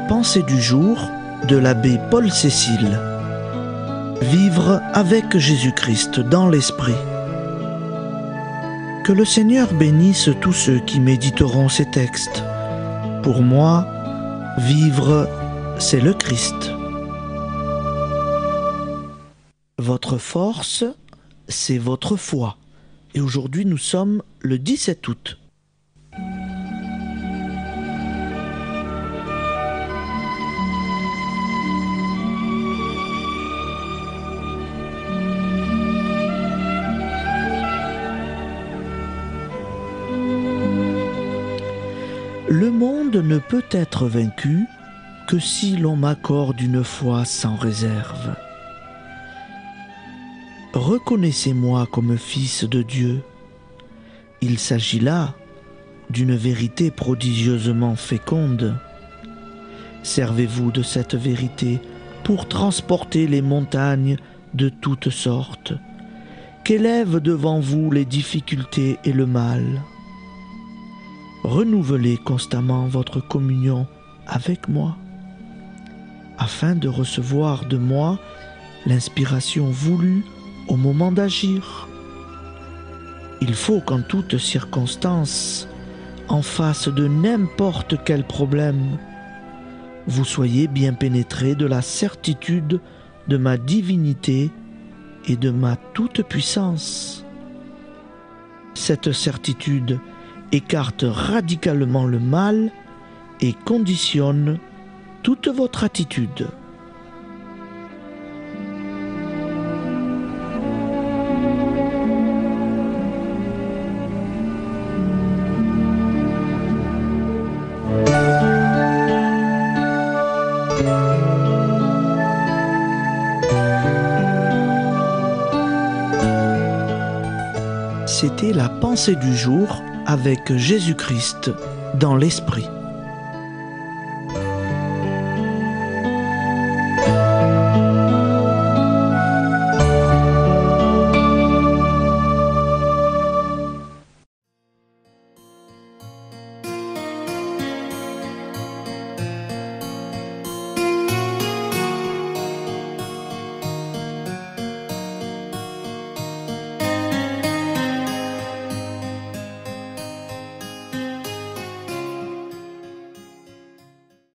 pensée du jour de l'abbé Paul Cécile. Vivre avec Jésus-Christ dans l'esprit. Que le Seigneur bénisse tous ceux qui méditeront ces textes. Pour moi, vivre, c'est le Christ. Votre force, c'est votre foi. Et aujourd'hui, nous sommes le 17 août. Le monde ne peut être vaincu que si l'on m'accorde une foi sans réserve. Reconnaissez-moi comme fils de Dieu. Il s'agit là d'une vérité prodigieusement féconde. Servez-vous de cette vérité pour transporter les montagnes de toutes sortes, qu'élèvent devant vous les difficultés et le mal. Renouvelez constamment votre communion avec moi, afin de recevoir de moi l'inspiration voulue au moment d'agir. Il faut qu'en toute circonstance, en face de n'importe quel problème, vous soyez bien pénétrés de la certitude de ma divinité et de ma toute-puissance. Cette certitude écarte radicalement le mal et conditionne toute votre attitude. C'était la pensée du jour avec Jésus-Christ dans l'esprit.